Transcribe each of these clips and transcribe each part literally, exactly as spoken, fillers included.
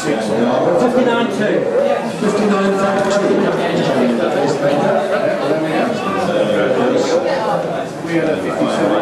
fifty-nine two. fifty-nine two. We had a fifty-seven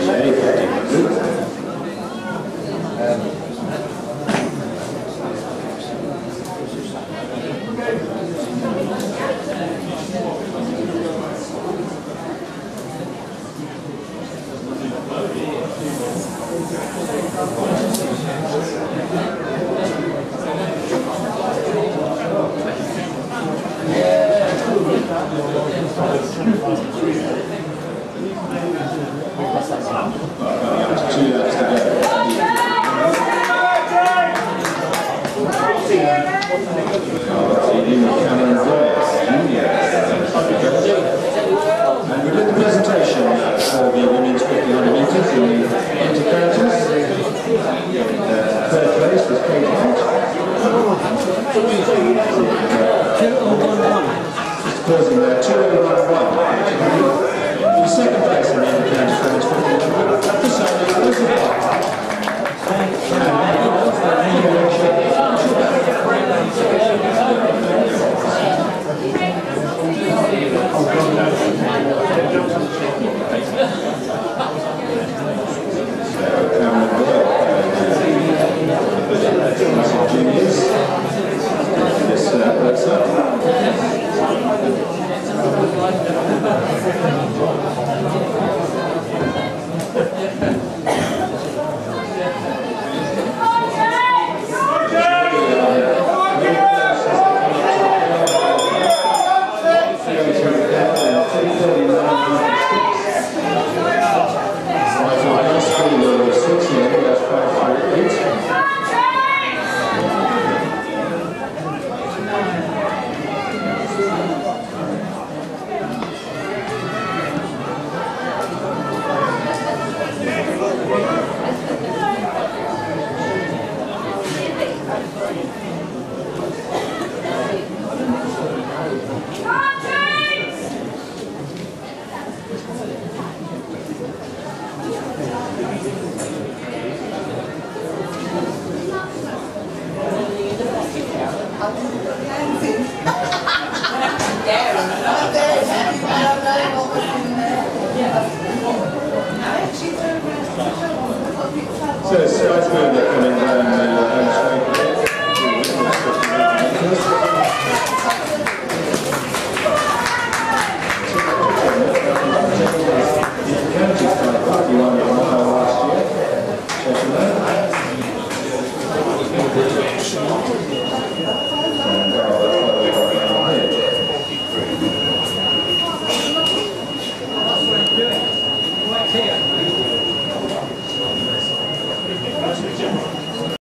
And we did the presentation for the women's fifty hundred metres in the intercounties. Uh, third place was Kate Hunt. Just pausing there, two oh one one. The second place in the intercounties for women's fifty hundred metres. Just saying, there's a part. So, Sky Spoon are coming down the